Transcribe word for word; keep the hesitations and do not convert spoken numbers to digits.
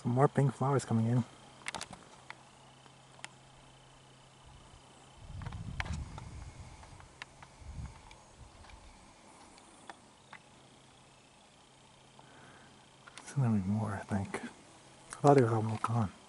Some more pink flowers coming in. So there'll be more, I think. I thought they were almost gone.